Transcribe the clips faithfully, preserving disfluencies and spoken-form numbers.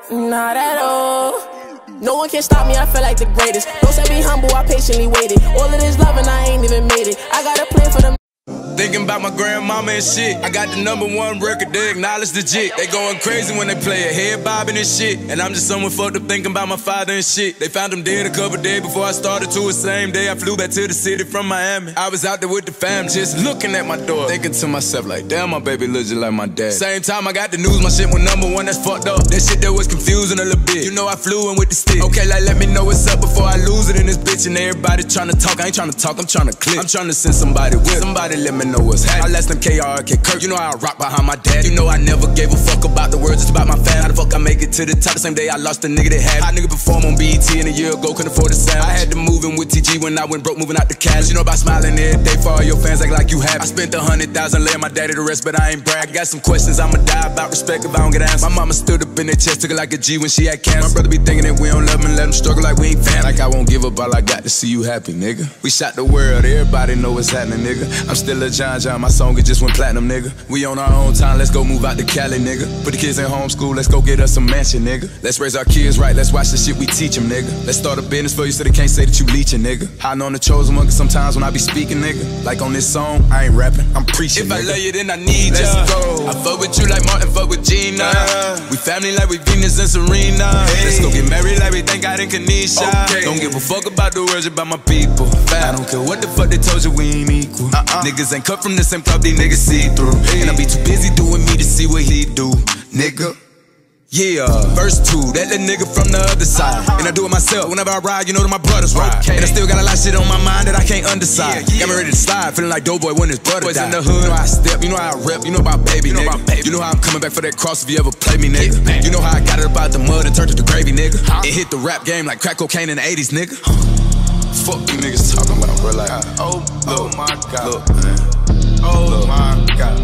Not at all. No one can stop me, I feel like the greatest. Don't say be humble, I patiently waited. All of this love and I ain't even made it. I got a plan for them. Thinking about my grandmama and shit. I got the number one record, they acknowledge the jit. They going crazy when they play it, head bobbing and shit. And I'm just someone fucked up thinking about my father and shit. They found him dead a couple days before I started to. The same day I flew back to the city from Miami. I was out there with the fam, just looking at my door, thinking to myself like, damn, my baby looks just like my dad. Same time I got the news, my shit went number one, that's fucked up. That shit that was confusing a little bit. You know I flew in with the stick. Okay, like let me know what's up before I lose it in this bitch. And everybody trying to talk, I ain't trying to talk, I'm trying to click. I'm trying to send somebody with. Somebody let me know what's happening. I less them K R K Kirk. You know how I rock behind my dad. You know I never gave a fuck about the words, it's about my fam. How the fuck I make it to the top the same day I lost the nigga that had. How nigga perform on B E T and a year ago couldn't afford the sound. I had to move in with T G when I went broke, moving out the cash. You know about smiling every day for all your fans, act like you have. I spent a hundred thousand laying my daddy to rest, but I ain't brag. I got some questions I'ma die about respect if I don't get answers. My mama stood up in their chest, took it like a G when she had cancer. My brother be thinking that we don't love him and let him struggle like we ain't fam. Like I won't give up, all I got to see you happy, nigga. We shot the world, everybody know what's happening, nigga. I'm still a John John, my song it just went platinum, nigga. We on our own time, let's go move out to Cali, nigga. Put the kids in homeschool, let's go get us a mansion, nigga. Let's raise our kids right, let's watch the shit we teach them, nigga. Let's start a business for you so they can't say that you leeching, nigga. Hiding on the chosen one, cause sometimes when I be speaking, nigga, like on this song, I ain't rapping, I'm preaching, If nigga. I love you, then I need let's ya. Go. I fuck with you like Martin, fuck with Gina. Uh, we family like we Venus and Serena. Hey. Let's go get married like we thank God in Kanisha. Okay. Don't give a fuck about the words about my people. I don't care what the fuck they told you, we ain't equal. Uh -uh. Niggas ain't cut from the same club, these niggas see through. Hey. And I be too busy doing me to see what he do, nigga. Yeah, verse two, that little nigga from the other side. Uh-huh. And I do it myself whenever I ride, you know that my brothers ride. Okay. And I still got a lot of shit on my mind that I can't underside. Yeah, yeah. Got me ready to slide, feeling like Doughboy when his brother died. In the hood, you know how I step, you know how I rep, you know about baby, you know nigga. About baby. You know how I'm coming back for that cross if you ever play me, nigga. Yeah, you know how I got it about the mud and turned it to gravy, nigga. Huh? It hit the rap game like crack cocaine in the eighties, nigga. Huh. Fuck you niggas talking about, bro, like, oh, oh my God, look, man. Oh look. My God.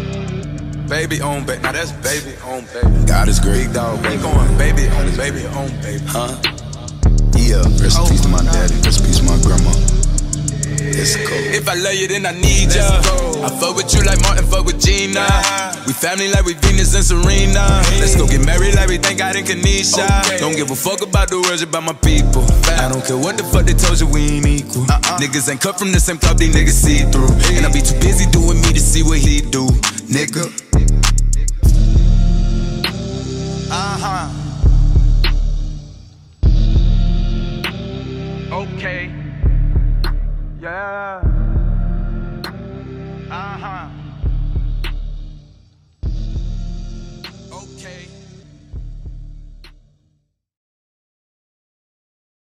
Baby on baby, now that's baby on baby. God is great, big dog. Baby going baby on baby on baby, huh? Yeah, rest in peace to my daddy, rest in peace to my grandma. It's cool. If I love you, then I need ya. I fuck with you like Martin, fuck with Gina. We family like we Venus and Serena. Let's go get married like we thank God in Kanisha. Okay. Don't give a fuck about the words about my people. I don't care what the fuck they told you, we ain't equal. Uh -uh. Niggas ain't cut from the same club, these niggas see through. Hey. And I be too busy doing me to see what he do, nigga. Uh-huh.